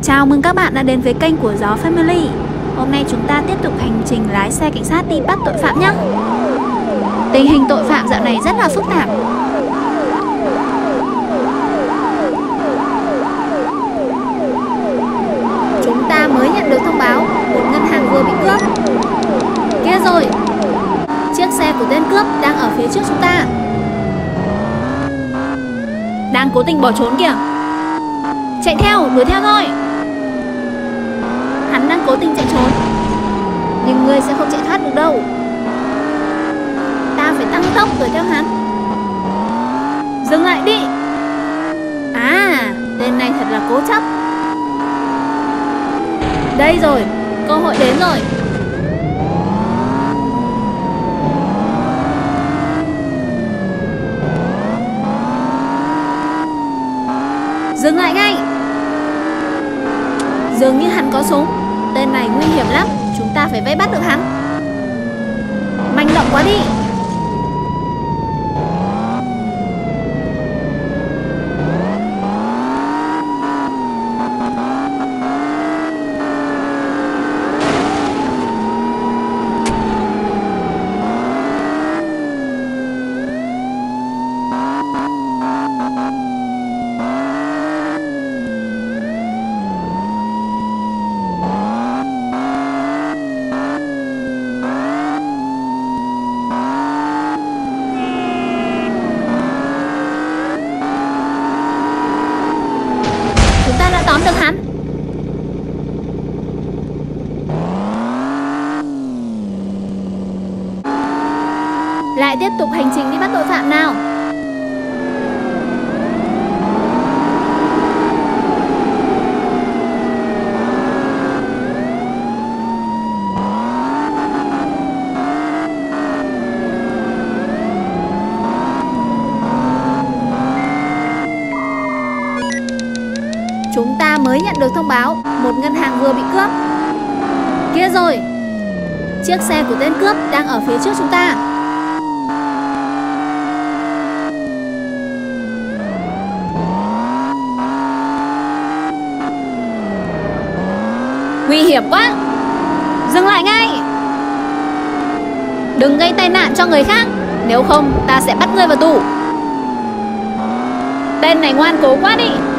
Chào mừng các bạn đã đến với kênh của Gió Family. Hôm nay chúng ta tiếp tục hành trình lái xe cảnh sát đi bắt tội phạm nhé. Tình hình tội phạm dạo này rất là phức tạp. Chúng ta mới nhận được thông báo một ngân hàng vừa bị cướp. Kia rồi, chiếc xe của tên cướp đang ở phía trước chúng ta. Đang cố tình bỏ trốn kìa. Chạy theo, đuổi theo thôi. Hắn đang cố tình chạy trốn, nhưng ngươi sẽ không chạy thoát được đâu. Ta phải tăng tốc đuổi theo hắn. Dừng lại đi. À, tên này thật là cố chấp. Đây rồi, cơ hội đến rồi. Dừng lại ngay. Dường như hắn có súng. Tên này nguy hiểm lắm. Chúng ta phải vây bắt được hắn. Manh động quá đi. Chúng ta đã tóm được hắn. Lại tiếp tục hành trình đi bắt tội phạm nào. Chúng ta mới nhận được thông báo một ngân hàng vừa bị cướp. Kia rồi, chiếc xe của tên cướp đang ở phía trước chúng ta. Nguy hiểm quá. Dừng lại ngay. Đừng gây tai nạn cho người khác, nếu không ta sẽ bắt ngươi vào tù. Tên này ngoan cố quá đi.